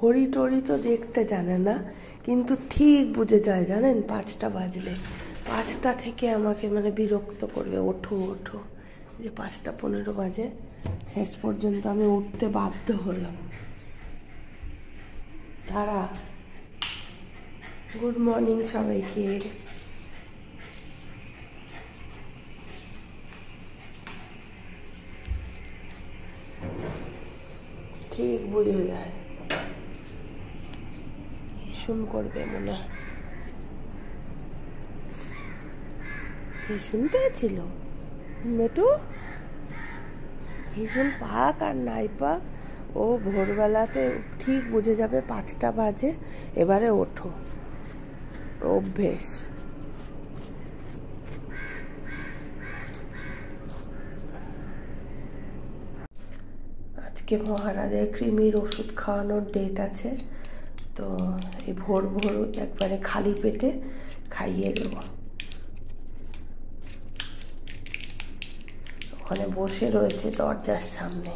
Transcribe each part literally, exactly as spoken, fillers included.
ঘড়ি টড়ি তো দেখতে জানে না, কিন্তু ঠিক বুঝে যায় জানেন পাঁচটা বাজলে। পাঁচটা থেকে আমাকে মানে বিরক্ত করবে, ওঠো ওঠো। যে পাঁচটা পনেরো বাজে, শেষ পর্যন্ত আমি উঠতে বাধ্য হলাম। তারা গুড মর্নিং সবাইকে। ঠিক বুঝে যায়, ভীষণ করবে মনে হয়। ভীষণ পেয়েছিল মেটু, ভীষণ পাক আর নাই পাক, ও ভোরবেলাতে ঠিক বুঝে যাবে পাঁচটা বাজে, এবারে ওঠো, অভ্যেস। আজকে মহারাজের কৃমির ওষুধ খাওয়ানোর ডেট আছে, তো এই ভোর ভোর একবারে খালি পেটে খাইয়ে দেবো। ওখানে বসে রয়েছে দরজার সামনে,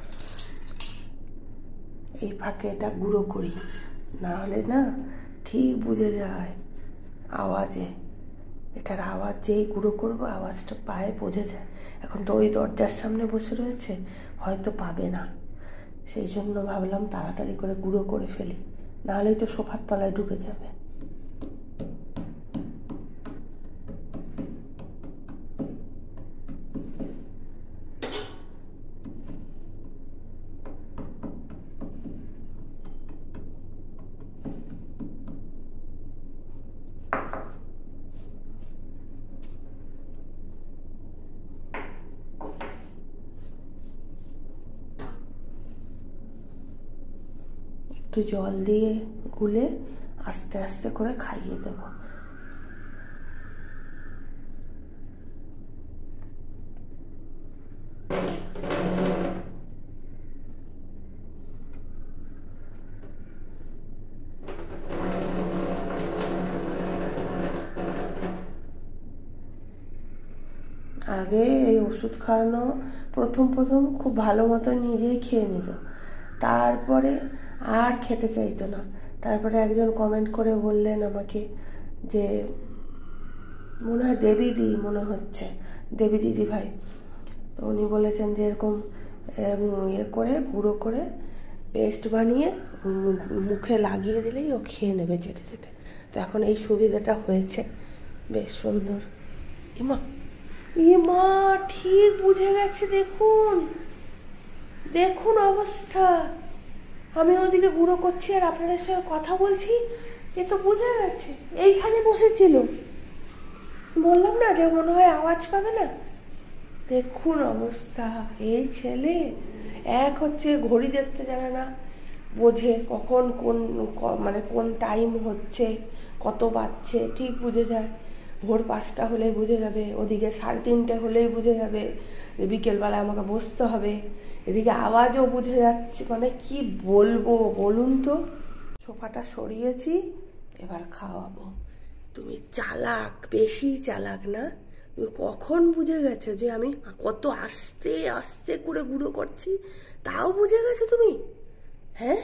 এই ফাঁকে এটা গুঁড়ো করি, না হলে না ঠিক বুঝে যায় আওয়াজে। এটার আওয়াজ যেই গুঁড়ো করবো আওয়াজটা পায়ে বোঝে যায়। এখন তো ওই দরজার সামনে বসে রয়েছে, হয়তো পাবে না, সেই জন্য ভাবলাম তাড়াতাড়ি করে গুঁড়ো করে ফেলি, নাহলেই তো সোফার তলায় ঢুকে যাবে। একটু জল দিয়ে গুলে আস্তে আস্তে করে খাইয়ে দেব। আগে এই ওষুধ খাওয়ানো প্রথম প্রথম খুব ভালো মতো নিজেই খেয়ে নিত, তারপরে আর খেতে চাইতো না। তারপরে একজন কমেন্ট করে বললেন আমাকে যে, মনে হয় দেবী দি মনে হচ্ছে দেবী দিদি ভাই, তো উনি বলেছেন যে এরকম ইয়ে করে গুঁড়ো করে পেস্ট বানিয়ে মুখে লাগিয়ে দিলেই ও খেয়ে নেবে চেটে চেটে। তো এখন এই সুবিধাটা হয়েছে, বেশ সুন্দর। ইমা ইমা ঠিক বুঝে গেছে, দেখুন দেখুন অবস্থা। আমি ওদিকে গুঁড়ো করছি আর আপনাদের সঙ্গে কথা বলছি, এ তো বুঝে গেছে। এইখানে বসেছিল, বললাম না যে মনে হয় আওয়াজ পাবে না। দেখুন অবস্থা, এই ছেলে এক হচ্ছে ঘড়ি দেখতে জানে না, বোঝে কখন কোন মানে কোন টাইম হচ্ছে, কত বাজছে ঠিক বুঝে যায়। ভোর পাঁচটা হলেই বুঝে যাবে, ওদিকে সাড়ে তিনটে হলেই বুঝে যাবে যে বিকেলবেলা আমাকে বসতে হবে। এদিকে আওয়াজও বুঝে যাচ্ছে, মানে কি বলবো বলুন তো। সোফাটা সরিয়েছি, এবার খাওয়াবো। তুমি চালাক, বেশি চালাক না? তুমি কখন বুঝে গেছো যে আমি কত আস্তে আস্তে করে গুঁড়ো করছি, তাও বুঝে গেছো তুমি? হ্যাঁ,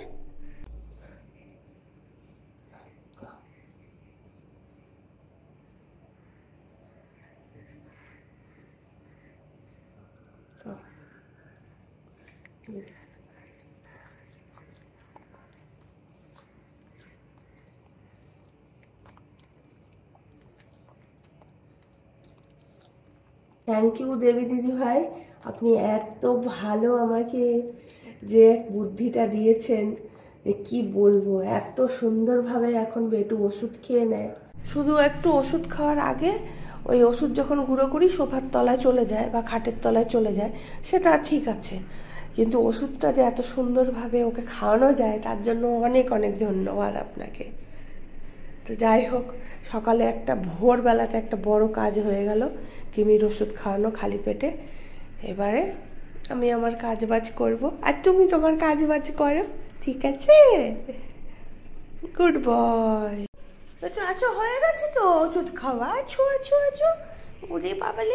থ্যাংক ইউ দেবী দিদি ভাই, আপনি এত ভালো আমাকে যে বুদ্ধিটা দিয়েছেন, কি বলবো। এত সুন্দরভাবে এখন বেটু ওষুধ খেয়ে নেয়। শুধু একটু ওষুধ খাওয়ার আগে ওই ওষুধ যখন গুঁড়ো করি সোফার তলায় চলে যায় বা খাটের তলায় চলে যায়, সেটা ঠিক আছে, কিন্তু ওষুধটা যে এত সুন্দরভাবে ওকে খাওয়ানো যায় তার জন্য অনেক অনেক ধন্যবাদ আপনাকে। তো যাই হোক, সকালে একটা ভোরবেলাতে একটা বড় কাজ হয়ে গেল, কৃমির ওষুধ খাওয়ানো খালি পেটে। এবারে আমি আমার কাজ বাজ করবো আর তুমি তোমার কাজ বাজ করো, ঠিক আছে? Good boy. একটু আছো, হয়ে গেছে তো ওষুধ খাওয়া। আছো আছো আছো, ওরে বাবালে,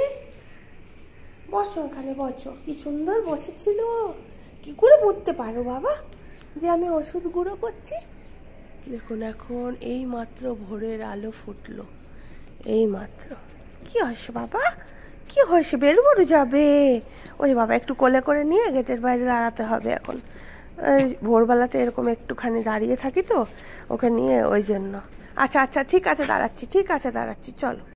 বসো এখানে বসো। কি সুন্দর বসেছিল, কি করে পড়তে পারো বাবা? যে আমি ওষুধ গুঁড়ো করছি। দেখুন এখন এই মাত্র ভোরের আলো ফুটলো, এই মাত্র। কি হয়েছে বাবা, কি হয়েছে? বেলুবড়ু যাবে? ওই বাবা একটু কোলে করে নিয়ে গেটের বাইরে দাঁড়াতে হবে এখন। ভোরবেলাতে এরকম একটুখানি দাঁড়িয়ে থাকি তো ওকে নিয়ে, ওই জন্য। আচ্ছা আচ্ছা ঠিক আছে দাঁড়াচ্ছি, ঠিক আছে দাঁড়াচ্ছি, চলো।